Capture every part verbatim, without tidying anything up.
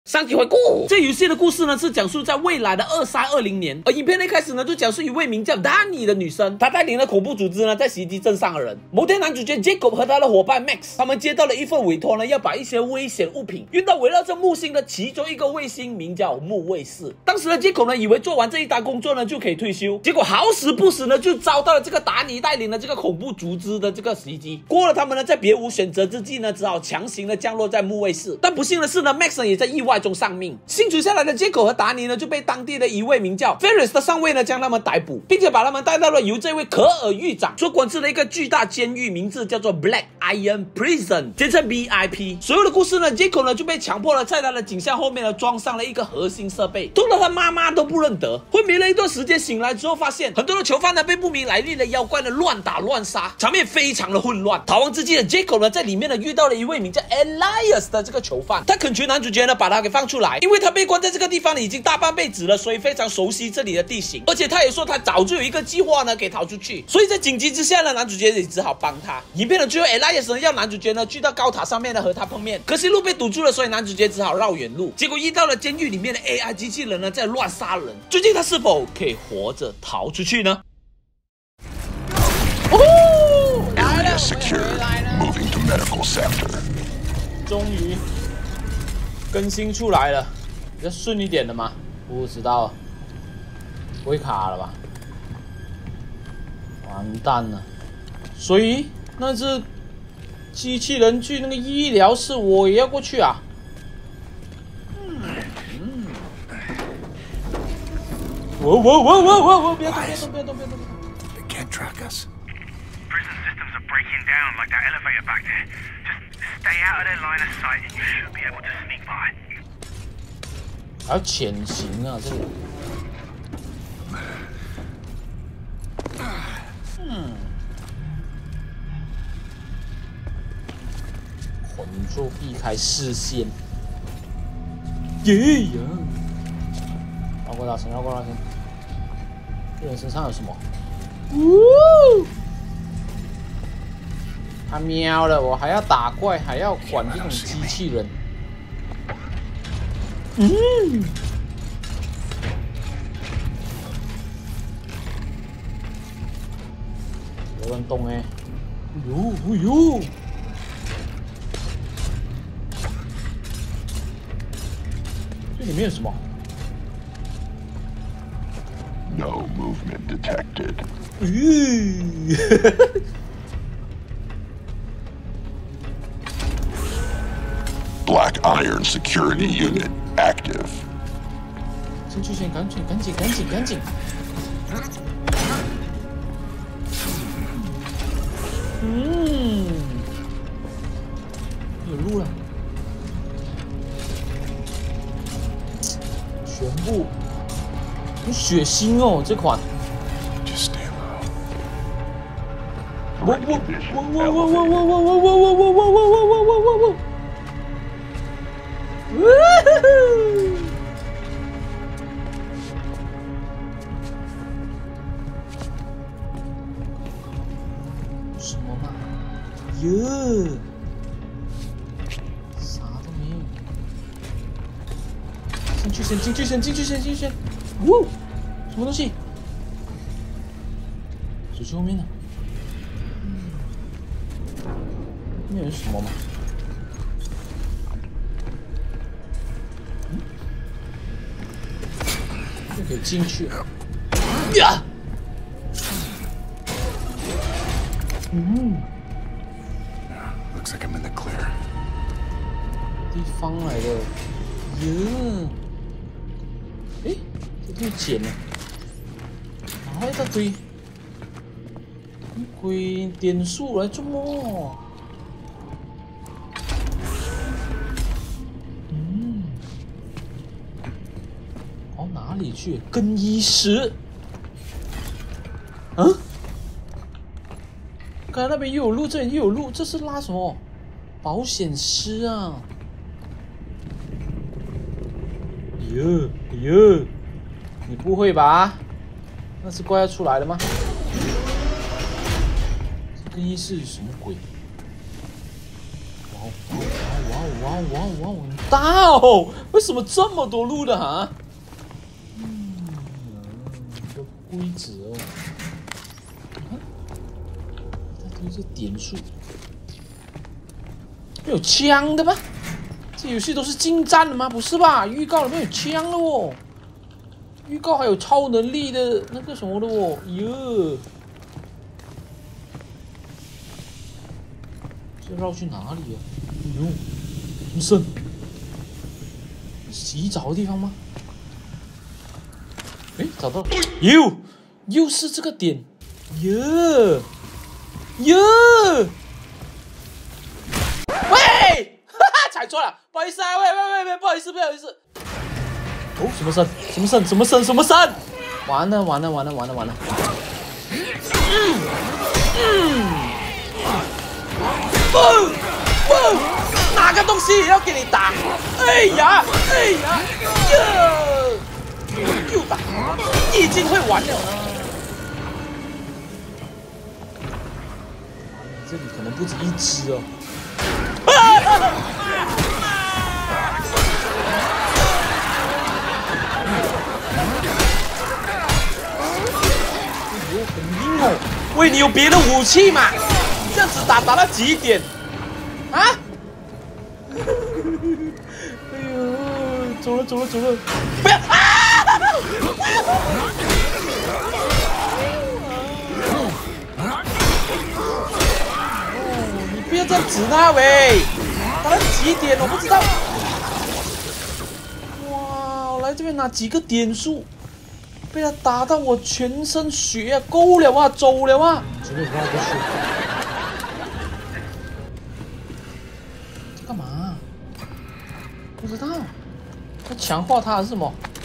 上集回顾，这游戏的故事呢是讲述在未来的二三二零年，而影片的一开始呢就讲述一位名叫 Dani 的女生，她带领了恐怖组织呢在袭击镇上的人。某天，男主角 Jacob 和他的伙伴 Max， 他们接到了一份委托呢，要把一些危险物品运到围绕着木星的其中一个卫星，名叫木卫四。当时的 Jacob 呢以为做完这一单工作呢就可以退休，结果好死不死呢就遭到了这个达尼带领的这个恐怖组织的这个袭击。过了他们呢在别无选择之际呢，只好强行的降落在木卫四。但不幸的是呢 ，Max 呢也在意外中丧命。幸存下来的 Jacob 和达尼呢，就被当地的一位名叫 Ferris 的上尉呢将他们逮捕，并且把他们带到了由这位可尔狱长所管制的一个巨大监狱，名字叫做 Black Iron Prison， 简称 B I P。所有的故事呢 ，Jacob 呢就被强迫了在他的颈项后面呢装上了一个核心设备，痛到他妈妈都不认得。昏迷了一段时间，醒来之后发现很多的囚犯呢被不明来历的妖怪呢乱打乱杀，场面非常的混乱。逃亡之际的 Jacob 呢在里面呢遇到了一位名叫 Elias 的这个囚犯，他恳求男主角呢把他给放出来，因为他被关在这个地方已经大半辈子了，所以非常熟悉这里的地形，而且他也说他早就有一个计划呢，可以逃出去。所以在紧急之下呢，男主角也只好帮他。影片的最后 ，Elias 呢要男主角呢去到高塔上面呢和他碰面，可惜路被堵住了，所以男主角只好绕远路。结果遇到了监狱里面的 A I 机器人呢在乱杀人，究竟他是否可以活着逃出去呢？哦，来了，moving to medical center。终于更新出来了。比较顺一点的吗？不知道，不会卡了吧？完蛋了！所以那只机器人去那个医疗室，我也要过去啊？嗯嗯。我我我我我我！别动别动别动别动！ They can't track us. Prison systems are breaking down like that elevator back there. Just stay out of their line of sight, and you should be able to sneak by. 还要潜行啊，这里。嗯，混住避开视线。耶呀！绕过大神，绕过大神。这人身上有什么？呜！他喵了，我还要打怪，还要管这种机器人。 嗯，有人动哎！呦哎呦！这里面有什么 ？No movement detected. 咦 ！Black Iron Security Unit active. 进去先，赶紧，赶紧，赶紧，赶紧！嗯，有路了，全部有血腥哦，这款。 Just stay low. 我我我我我我我我我我我我我我我我我我！ 什么嘛？哟，啥都没有。进去先，进去先，进去先，进去先。呜，什么东西？手机后面呢？那有什么吗？ 就可以进去呀！嗯 Looks like I'm in the clear. 地方来的，哟！哎，这可以捡呢，哪来一大堆？鬼点数来做么？嗯。 哪里去？更衣室？嗯？刚才那边又有路，这里又有路，这是拉什么？保险丝啊！哟哟，你不会吧？那是怪要出来了吗？这更衣室有什么鬼？哇哦哇哦哇哦哇哇哇！很大哦，为什么这么多路的哈？嗯，有个规则哦。你看，它都是点数，没有枪的吗？这游戏都是近战的吗？不是吧？预告里面有枪了哦，预告还有超能力的那个什么的哦，哟。 这绕去哪里啊？哎呦，什么声？洗澡的地方吗？哎，找到了！又又是这个点，哟哟！喂，哈哈，踩错了，不好意思啊，喂喂喂喂，不好意思，不好意思。哦，什么声？什么声？什么声？什么声？完了完了完了完了完了！嗯嗯。 不不，哪个东西也要给你打？哎呀哎呀，又又打，已经会完了。这里可能不止一只哦。哎呦，很硬哦。喂，你有别的武器吗？ 这样子打打到几点？啊！哎呦，走了走了走了！不要啊！哦，你不要这样子啦喂！打到几点我不知道。哇，我来这边拿几个点数，被他打到我全身血啊，够了啊，走了啊！绝对不要过去。 干嘛？不知道，要强化它是什么？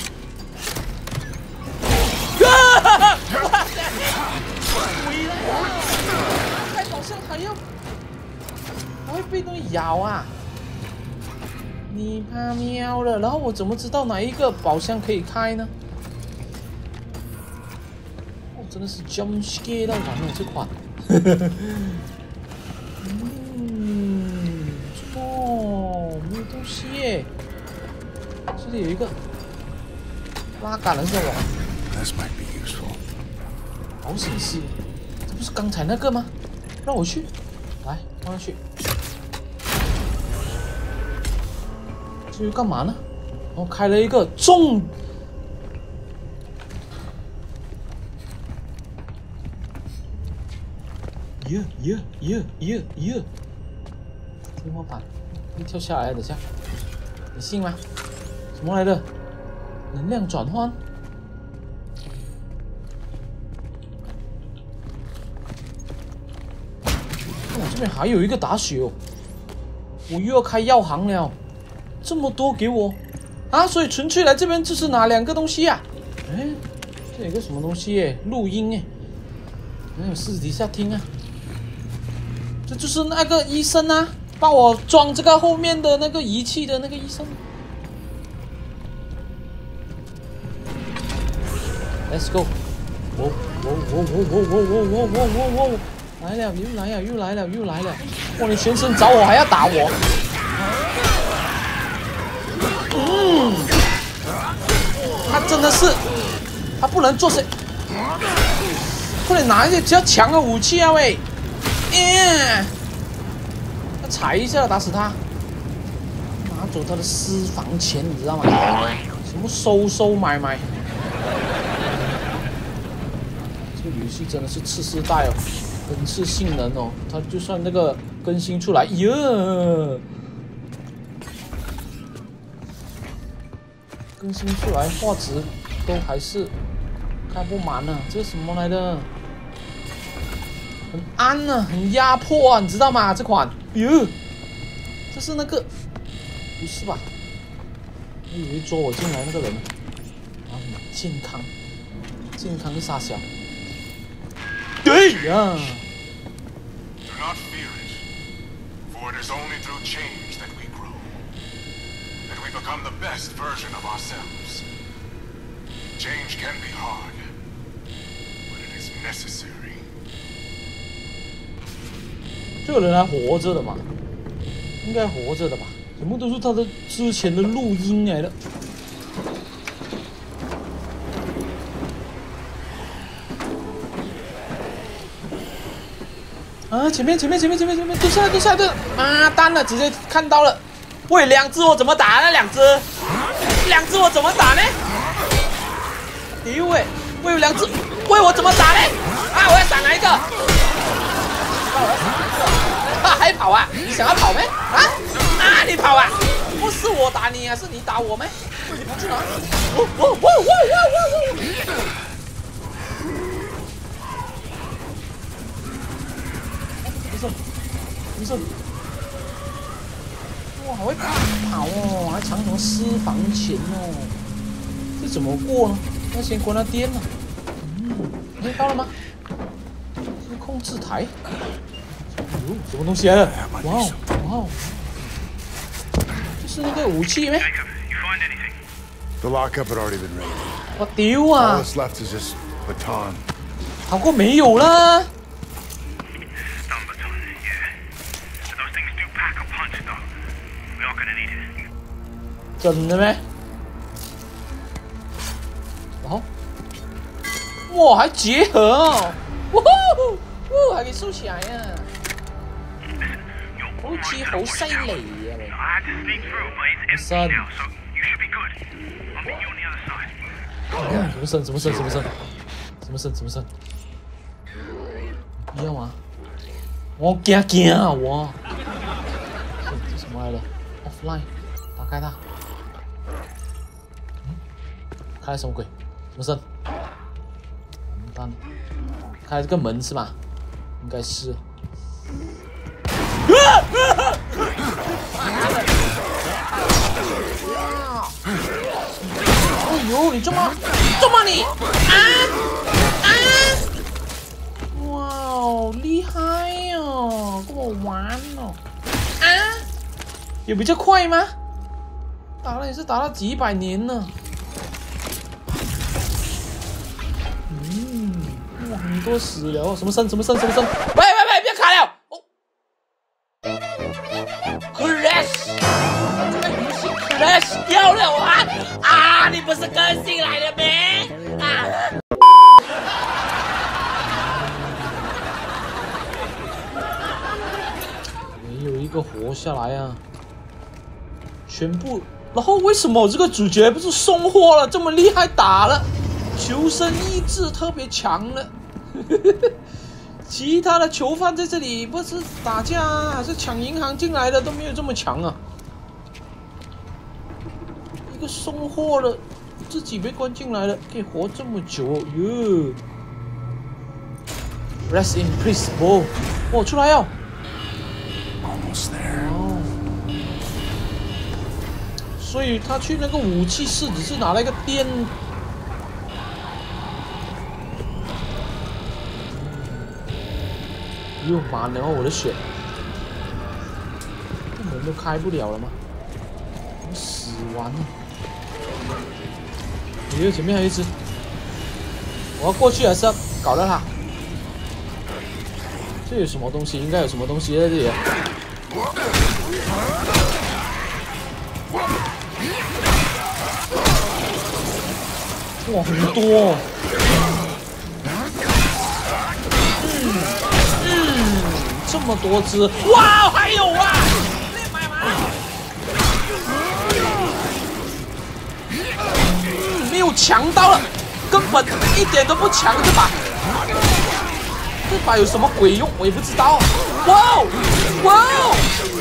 啊！哇塞！回来了！开宝箱还要还会被东西咬啊！你怕喵了，然后我怎么知道哪一个宝箱可以开呢？哦，真的是 jump scare 到完了这款。东西耶，这里有一个拉杆的是什么？好显示，这不是刚才那个吗？让我去，来放上去。至于干嘛呢？我开了一个重，耶耶耶耶耶，天花板。 会跳下来，等下，你信吗？什么来的？能量转换？我这边还有一个打血哦，我又要开药行了，这么多给我啊！所以纯粹来这边就是拿两个东西啊！哎，这有个什么东西耶？录音哎，没有私底下听啊，这就是那个医生啊。 帮我装这个后面的那个仪器的那个医生。Let's go！ 我我我我我我我我我我我来了，又来了，又来了，又来了！哇，你全身着火还要打我！嗯，他真的是，他不能做谁？快点拿一些比较强的武器啊喂！嗯。 踩一下打死他，拿走他的私房钱，你知道吗？什么收收买买，这个游戏真的是次世代哦，本次性能哦，它就算那个更新出来，耶，更新出来画质都还是开不满呢、啊，这是什么来的？很暗啊，很压迫啊，你知道吗？这款。 哟，这是那个，不是吧？我以为捉我进来那个人。啊，健康，健康的傻小。对呀。 Do not fear it, for it is only through change that we grow, that we become the best version of ourselves. Change can be hard, but it is necessary. 这个人还活着的嘛？应该活着的吧？ 全部都是他的之前的录音来的。啊！前面前面前面前面前面，蹲下来蹲下来蹲！妈蛋了，直接看到了。喂，两只我怎么打呢？两只，两只我怎么打呢？哎喂，喂有两只，喂我怎么打呢？啊！我要闪哪一个？啊！我要闪哪一个？啊！还跑啊？你想要跑没？啊啊！你跑啊！不是我打你啊，是你打我没？你跑去哪？我我我我我我我！没事，没事。哇，好会跑哦，还藏什么私房钱哦？这怎么过呢？要先关它电了。嗯，哎，到了吗？这是控制台。哟，什么东西来了？哇哦，哇哦！这是那个武器没 Jacob, you find anything? The lockup had already been raided. 我丢 All 啊！ that's left is this baton. 好过没有啦。 Stun baton, yeah. Those things do pack a punch, though. We are gonna need it. 真的咩？哦，哇，还结合哦！哇呼，哇，还可以收起来呀！ You're 好 almost 似 at 好 the 犀 window. 利啊！ I had to sneak through, but it's Son. empty now, so you should be good. I'll meet you on the other side. 哦，什么声？什么声？什么声？什么声？什么声？不要吗？我惊惊啊！我，这什么来的 ？Offline， 打开它。嗯，开了什么鬼？什么声？完蛋！开了这个门是吧？应该是。哎呦，你中吗？中吗你？啊啊！哇哦，厉害哦，跟我玩哦！啊，有比较快吗？打了也是打了几百年呢。嗯，哇，很多死了，什么声？什么声？什么声？喂喂喂，别卡了！哦 ，Crash， 这个游戏 Crash 掉了啊！啊，你不是更新来的没？啊！没有一个活下来啊！全部，然后为什么这个主角不是送货了？这么厉害打了，求生意志特别强了。其他的囚犯在这里不是打架啊，还是抢银行进来的都没有这么强啊！一个送货了，自己被关进来了，可以活这么久哦哟 ！Rest in peace, bro！ 哦，出来哦！ Almost there. 哦，所以他去那个武器室只是拿了一个电。又满了我的血，这门都开不了了吗？我死完了！哎，前面还有一只，我要过去还是要搞掉它？这有什么东西？应该有什么东西在这里。哇，很多哦！这么多只，哇，还有啊！嗯，没有强刀了，根本一点都不强这把。这把有什么鬼用？我也不知道。哇哦，哇哦，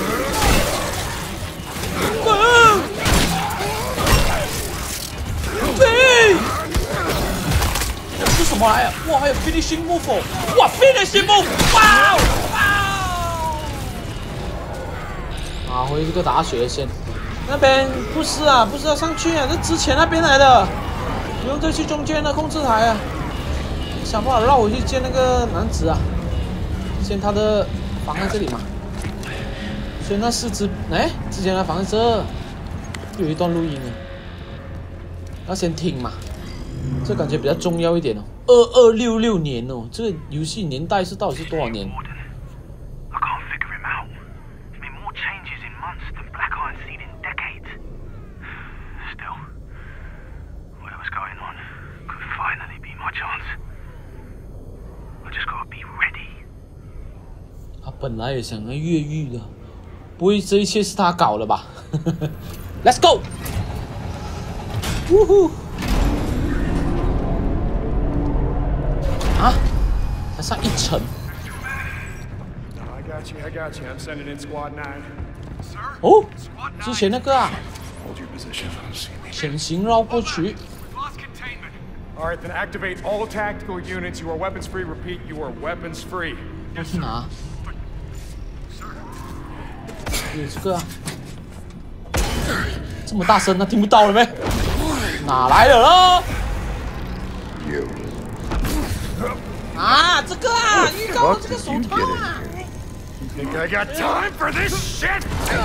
哇哦！对，这是什么来呀？哇，还有 finishing move！ 哇 ，finishing move！ 哇哦！啊，回这个打血先，那边不是啊，不是要上去啊，是之前那边来的，不用再去中间的控制台啊，想办法绕回去见那个男子啊，先他的房在这里嘛，所以那四只，哎，之前的房在这，有一段录音啊，要先听嘛，这感觉比较重要一点哦，二二六六年哦，这个游戏年代是到底是多少年？ I can't figure him out. There's been more changes in months than Black Eye 本来也想要越狱的，不会这一切是他搞的吧？Let's go！ 呜呼！啊，才上一层。哦，之前那个啊，潜行绕过去。 All right, then activate all tactical units. You are weapons free. Repeat, you are weapons free. 要去哪？有这个啊！这么大声，他听不到了没？哪来的了？啊，这个啊，预告了这个手套啊！ Think I got time for this shit?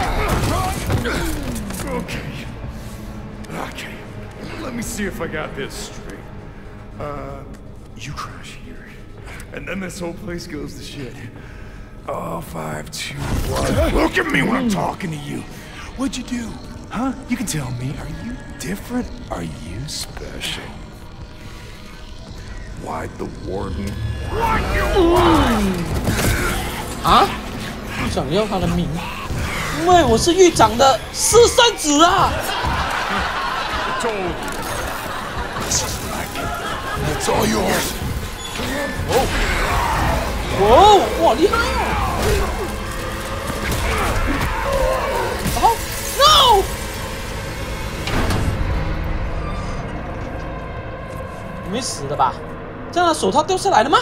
Okay. Okay. Let me see if I got this straight. Uh, you crash here, and then this whole place goes to shit. Oh, five, two, one. Look at me when I'm talking to you. What'd you do? Huh? You can tell me. Are you different? Are you special? Why'd the warden? What you want? 啊？不想要他的命，因为我是狱长的私生子啊！ It's all yours. 哦，哦，哇，厉害哦！哦 ，no！ 你没死的吧？这样的手套掉下来了吗？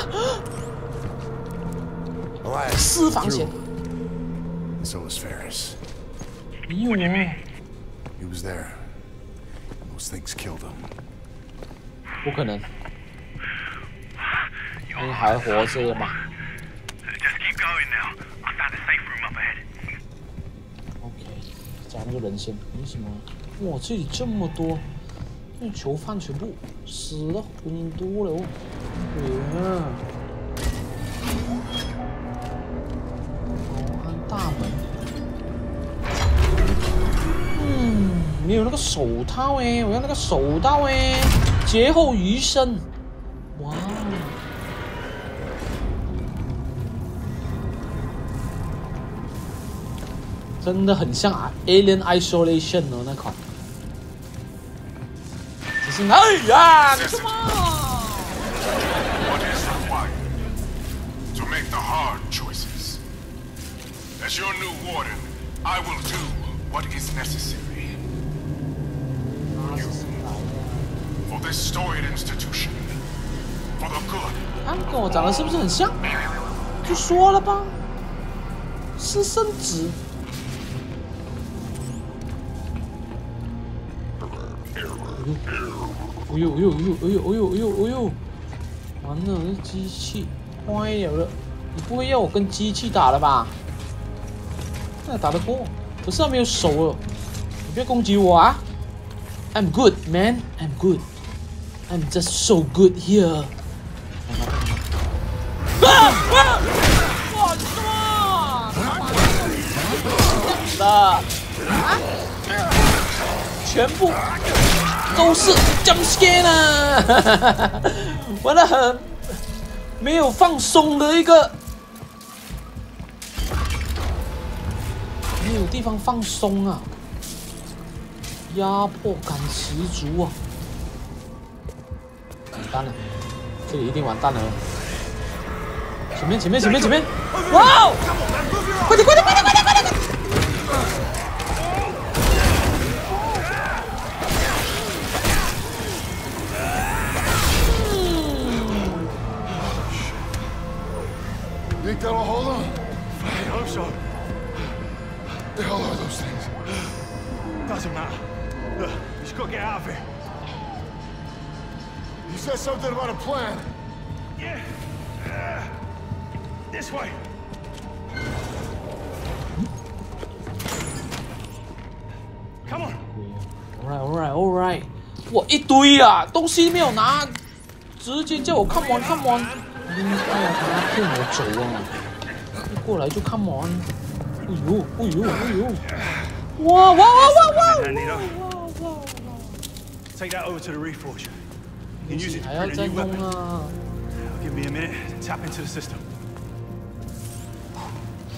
私房钱。 So was Ferris. 没有啊。 He was there. Those things killed him. 不可能。你还活着吗 Just keep going now. I found a safe room up ahead. ？OK， 加那个人先。为什么？哇，这里这么多，那囚犯全部死了很多了哦。对呀。保安大门。嗯，没有那个手套哎，我要那个手套哎，劫后余生。哇。 真的很像啊 ，Alien Isolation 哦那款。只是哎呀，你什么 What is required to make the hard choices? As your new warden, I will do what is necessary. For this storied institution, for the good. 他跟我长得是不是很像？就说了吧，私生子。 哎呦哎呦哎呦哎呦哎呦哎呦哎呦！完了，这机器坏了了！你不会要我跟机器打了吧？那打得过，可是他没有手了。你不要攻击我啊 ！I'm good, man. I'm good. I'm just so good here. 啊啊！我操！的啊！全部。 都是 jump scare 呢，玩得很没有放松的一个，没有地方放松啊，压迫感十足啊！完蛋了，这里一定完蛋了！前面前面前面前面，哇哦！快点快点快点快点快点！ Think that'll hold them? I hope so. The hell are those things? Doesn't matter. Look, we just gotta get out of here. You said something about a plan. Yeah. Uh, this way. Come on. Alright, alright, alright. 哇，一堆啊，东西没有拿，直接叫我看完看完。 应该要他骗我走啊！一过来就 come on！ 哎呦，哎呦，哎呦！哇哇哇哇哇！ Take that over to the reforge. You can use it to 还要 print 再 a new 弄 weapon. 啊！ Give me a minute to tap into the system.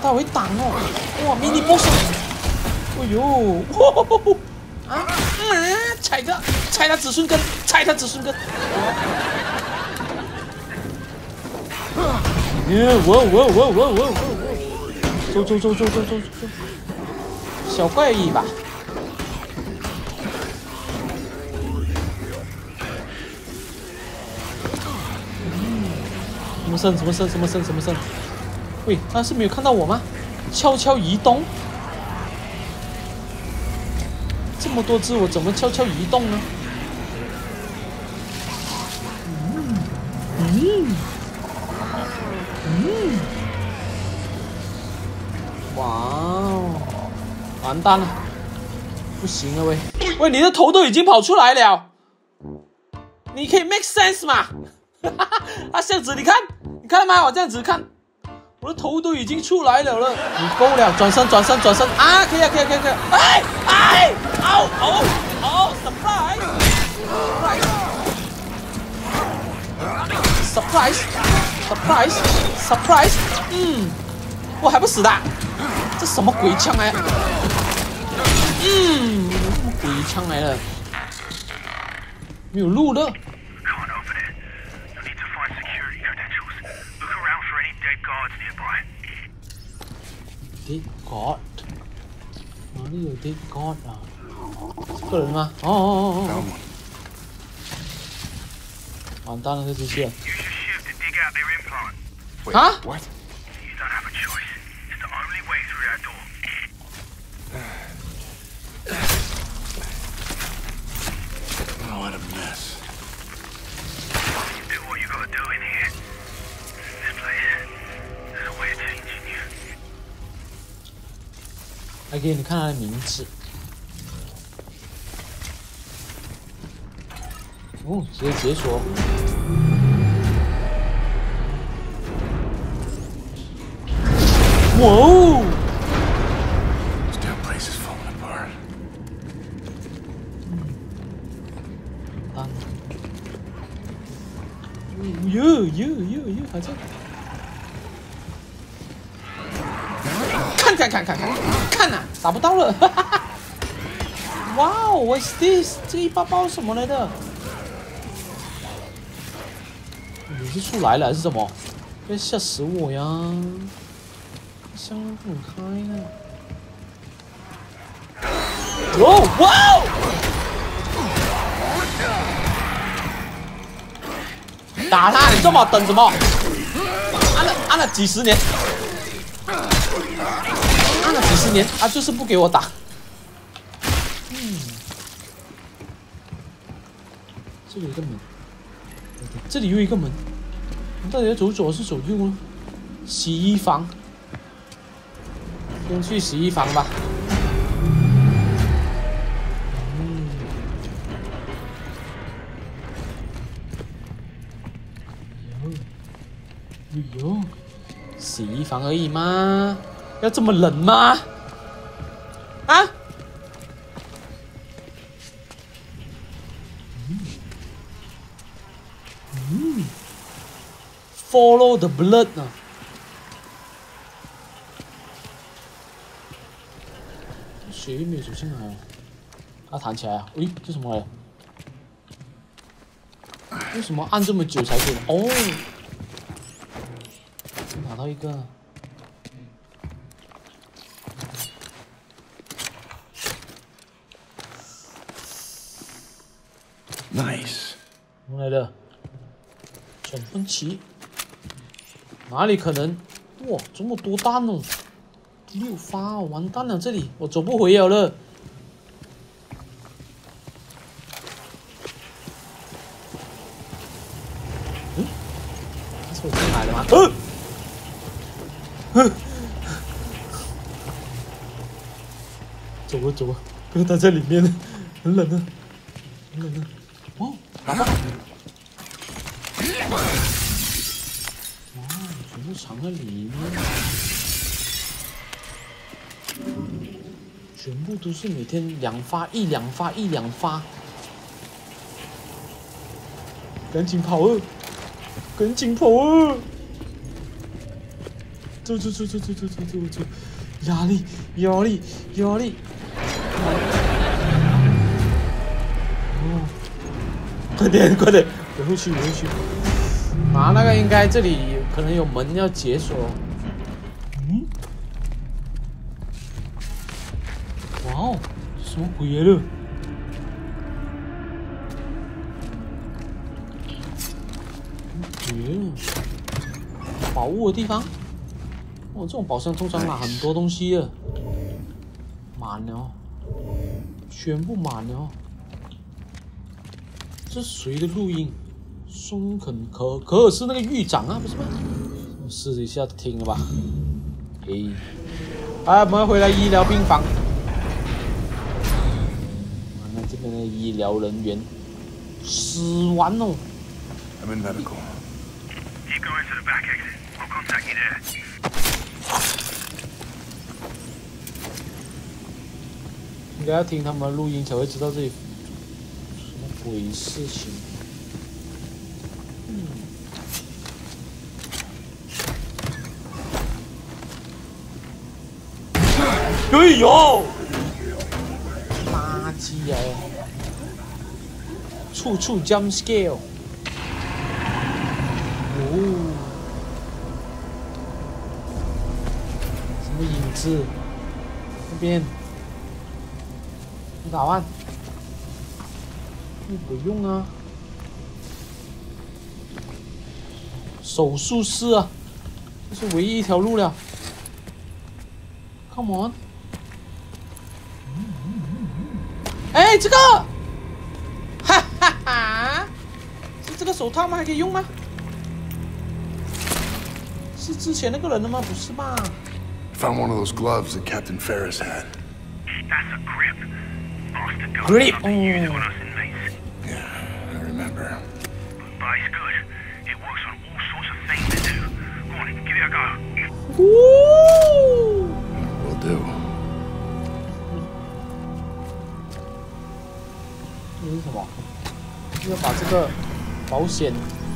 他会挡哦！哇，迷你 boss！ 哎呦，哇啊啊！踩他，踩他子孙根，踩他子孙根！耶！我我我我我我！走走走走走走走！小怪而已吧。什么声？什么声？什么声？什么声？喂，他是没有看到我吗？悄悄移动。这么多只，我怎么悄悄移动呢？嗯嗯嗯，哇哦，完蛋了，不行了喂！喂，你的头都已经跑出来了，你可以 make sense 嘛？啊，这样子你看，你看到吗？我这样子看，我的头都已经出来了了，你够了，转身转身转身啊！可以啊，可以啊，可以啊！可以啊哎哎，哦哦哦 ，surprise surprise surprise surprise， 嗯，我还不死的，这什么鬼枪来？嗯，什么鬼枪来了？没有路了。Dead God， 哪里有 Dead God 啊？这个人吗？哦哦哦哦！完蛋了，这机器人！啊 What? Oh, what a mess. Do what you gotta do in here. This place, there's a way of changing you. 来给你看他的名字。哦，直接解锁。哇哦！ This damn place is falling apart. 当。哟哟哟哟，还在。看看看看看看呐，打不到了！哈哈哈。哇哦 ，What's this？ 这一包包什么来的？你是出来了还是什么？别吓死我呀！箱不能开呢。哦，哇哦！打他！你这么等什么？按了按了几十年，按了几十年，他就是不给我打。嗯，这里有一个门，这里又一个门，你到底要走左还是走右呢？洗衣房，先去洗衣房吧。嗯，哎呦，洗衣房而已吗？要这么冷吗？啊？嗯嗯 ，Follow the blood 呢？血又没有走进来，它弹起来啊！喂，这什么来？为什么按这么久才给？哦，拿到一个。 Nice. 什么来的？转分旗？哪里可能？哇，这么多弹哦！六发哦，完蛋了，这里我走不回了了。嗯，这是我进来的吗？嗯，走啊走啊，不要待在里面了，很冷啊，很冷啊。哦，打吧！哇，全部藏在里面。全部都是每天两发，一两发，一两发，赶紧跑啊！赶紧跑啊！ 走走走走走走走走走，压力压力压力。哦，快点快点，回回去回回去。啊，那个应该这里可能有门要解锁。嗯？哇哦，什么鬼来了？嗯，宝物的地方。哦，这种宝箱通常拿很多东西的，满了，全部满了。这是谁的录音？松肯可可尔是那个狱长啊，不是吗？我试一下听了吧。诶，哎，我们回来医疗病房。那这边的医疗人员死完哦。 I'm in medical. Keep going to the back exit. I'll contact you there. 应该要听他们的录音才会知道这里什么鬼事情。嗯。哎呦！垃圾啊！处处 jump scare。哦。什么影子？那边。打完，不用啊。手术室啊，这是唯一一条路了。Come on！ 哎，这个，哈哈哈！是这个手套吗？还可以用吗？是之前那个人的吗？不是吧 Found one of those gloves that Captain Ferris had. That's a grip. Grip. Oh. Yeah, I remember. But it's good. It works on all sorts of things to do. Go on, give it a go. Woo! Will do. 这是什么？要把这个保险，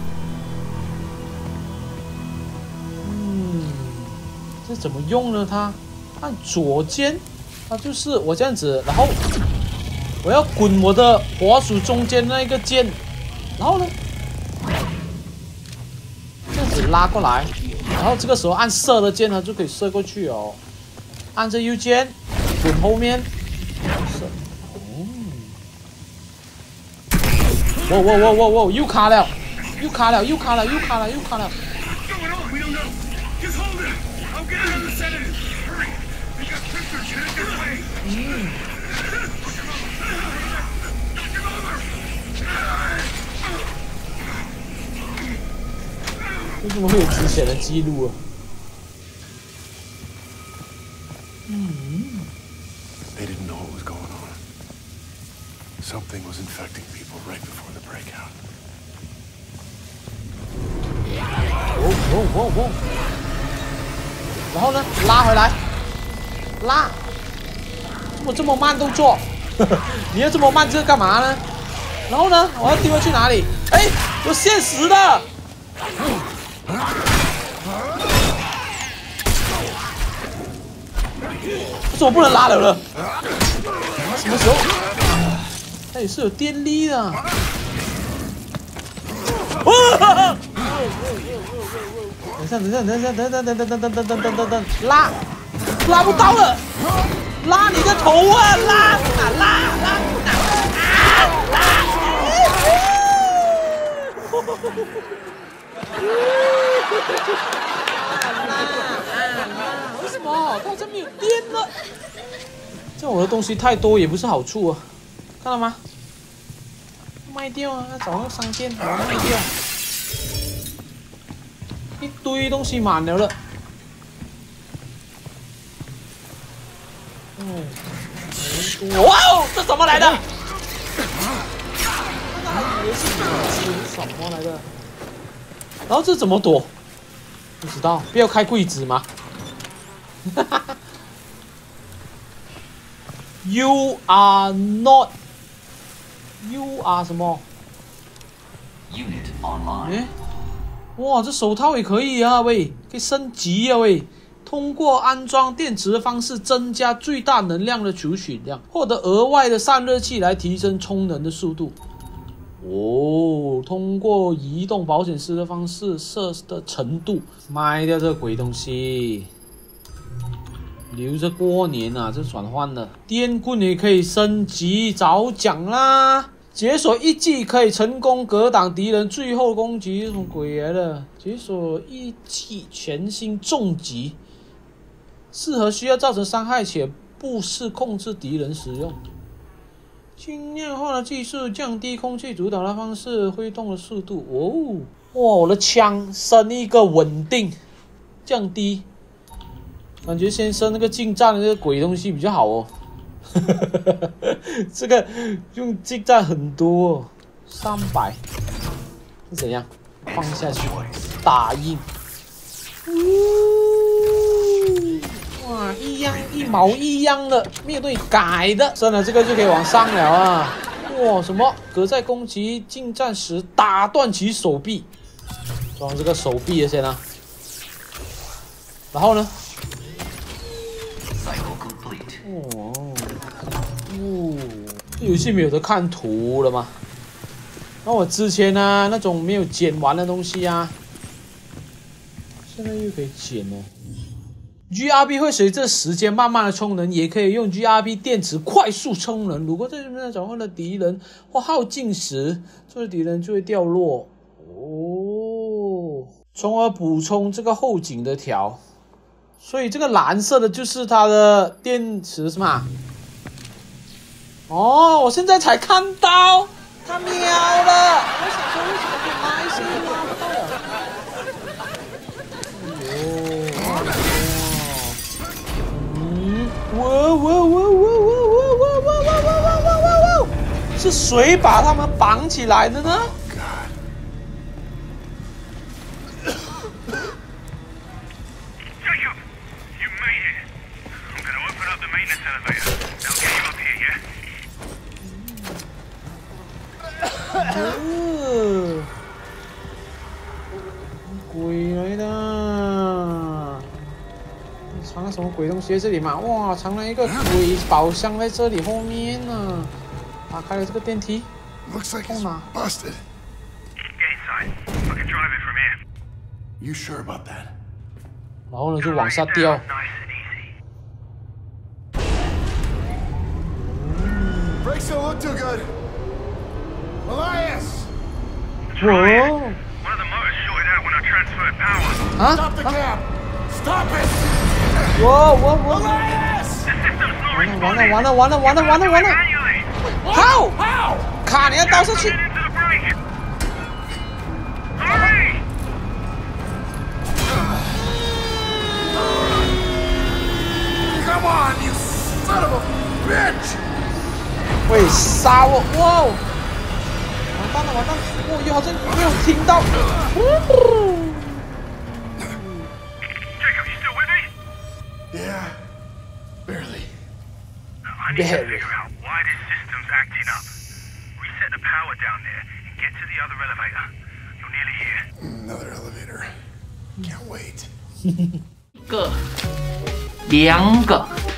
嗯，这怎么用呢？它按左键，它就是我这样子，然后。我要滚我的滑鼠中间那一个键，然后呢，这样子拉过来，然后这个时候按射的键，它就可以射过去哦。按着右键，滚后面，射。哦，哇哇哇哇哇，又卡了，又卡了，又卡了，又卡了，又卡了。嗯。为什么会有之前的记录啊？嗯。 They didn't know what was going on. Something was infecting people right before the breakout. 哦哦哦哦！然后呢，拉回来，拉。怎么这么慢动作？你要这么慢，这是干嘛呢？然后呢，我要丢去哪里？哎，有限时的。为什么不能拉了了？什么时候？它也是有电力的。等一下，等一下，等一下，等等等等等等等等等等等，拉，拉不到了，拉你的头啊，拉拉拉拉拉！为什么？它好像没有电了。这种的东西太多也不是好处啊，看到吗？卖掉啊，找那个商店把它卖掉。一堆东西满了了。嗯，哇哦，这什么来的？还以为是是什么来的？然后这怎么躲？不知道，不要开柜子吗？哈哈哈。You are not. You are 什么 ？Unit online. 哎，哇，这手套也可以啊，喂，可以升级啊，喂， 通过安装电池的方式增加最大能量的储取量，获得额外的散热器来提升充能的速度。哦，通过移动保险丝的方式射的程度，卖掉这个鬼东西，留着过年啊！这转换了，电棍也可以升级找奖啦。解锁一击可以成功格挡敌人最后攻击，什么鬼来的？解锁一击全新重击，适合需要造成伤害且不是控制敌人使用。轻量化的技术降低空气阻挡的方式，挥动的速度。哦，哇！我的枪升一个稳定，降低，感觉先升那个近战的这个鬼东西比较好哦。这个用近战很多、哦，三百是怎样？放下去，打印。哇，一样一毛一样的，没有东西改的。升了这个就可以往上了啊！哇，什么？可在攻击近战时打断其手臂，装这个手臂的先啊。然后呢？哦。哦，这游戏没有得看图了吗？那我之前呢、啊，那种没有剪完的东西啊，现在又可以剪哦。G R B 会随着时间慢慢的充能，也可以用 G R B 电池快速充能。如果在这边转换了敌人或耗尽时，这个敌人就会掉落哦，从而补充这个后颈的条。所以这个蓝色的就是它的电池是吗？哦，我现在才看到，他瞄了。我想说为什么可以拉一些又拉不到了？嗯，哇哇哇哇哇哇哇哇哇哇哇哇哇！是谁把他们绑起来的呢？ 哦，鬼来的！藏了什么鬼东西在这里嘛？哇，藏了一个鬼宝箱在这里后面呢。打开了这个电梯。冲哪 busted. Get inside. I can drive it from here. You sure about that? 然后呢，就往下掉。 Brakes don't look too good. Elias! Whoa! One of the motors shorted out when I transferred power. Huh? Stop the cab! Stop it! Whoa! Whoa! Whoa! Elias! The system's not 完了 responding. 完了完了完了完了完了！ How? How? 卡你要倒下去！ Hurry! ！Come on, you son of a bitch! 喂，杀我！哇！完蛋了，完蛋了！我又好像没有听到。 Jacob, you still with me? Yeah, barely. I need to figure out why this system's acting up. Reset the power down there and get to the other elevator. You're nearly here. Another elevator. Can't wait. 个，两个。